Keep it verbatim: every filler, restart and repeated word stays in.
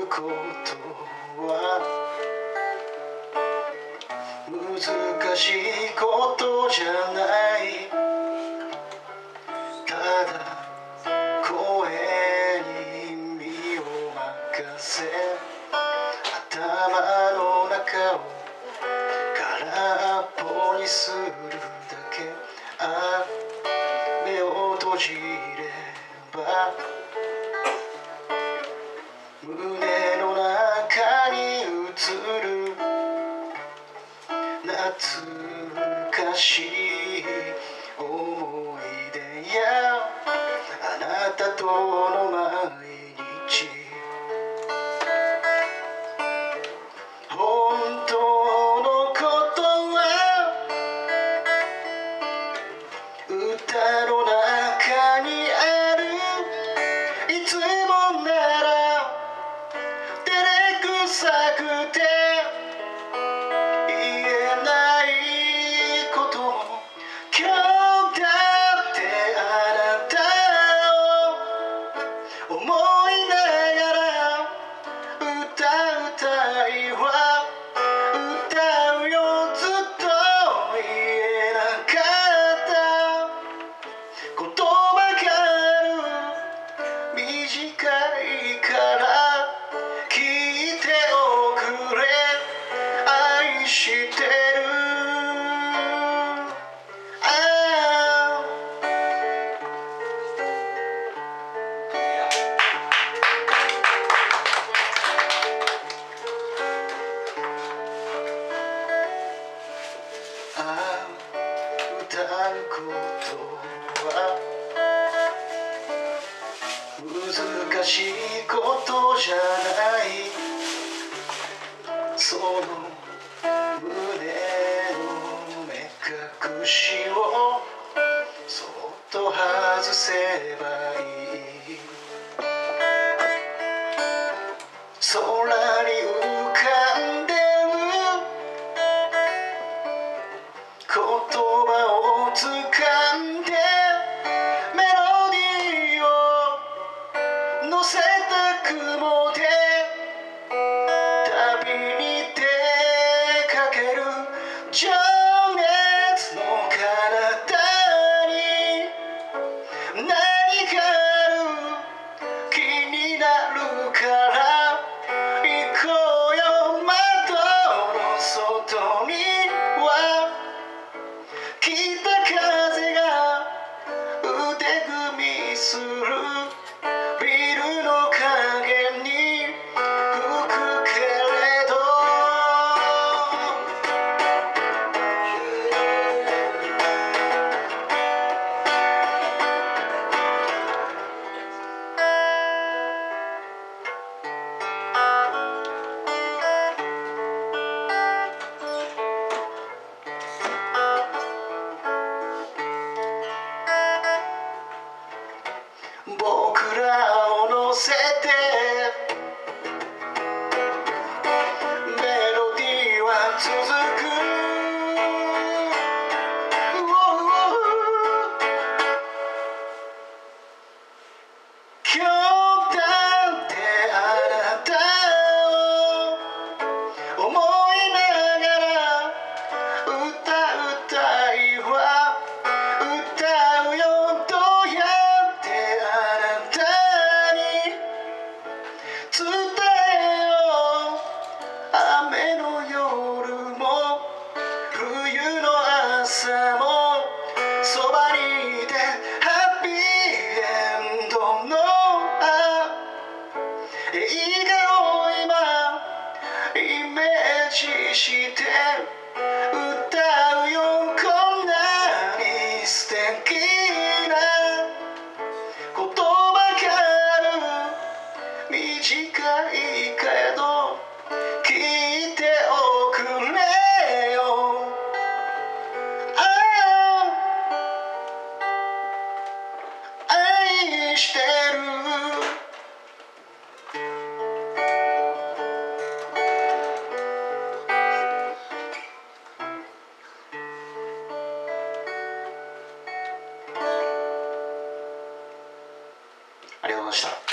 ことは難しいことじゃない。ただ声に身を任せ、頭の中を空っぽにするだけ。ああ、目を閉じれば胸の中に映る懐かしい思い出やあなたとの毎日。本当のことは歌の中にある。いつもなら照れくさくて言えないことも、今日だってあなたを思いながら歌うたいは歌うよ。ずっと言えなかったことばかる。短いから聞いておくれ。愛してる。ああああ歌うことは難しいことじゃない。その胸の目隠しをそっと外せばいい。空に浮かんでる言葉を掴んでメロディーを乗せた雲で旅に出かける。情熱の彼方に何がある。気になるから行こうよ。窓の外には北風が腕組みする。ビルの影に吹くけれど僕らを乗せてメロディーは続く。今日だってあなたを思いながら歌うたいは歌うよ。どうやってあなたに伝えよう。雨の夜も冬の朝もそばにいてハッピーエンドの映画を今イメージして歌うよ。こんなに素敵な言葉がある。短いけど聞いておくれよ。ああ愛してる。ありがとうございました。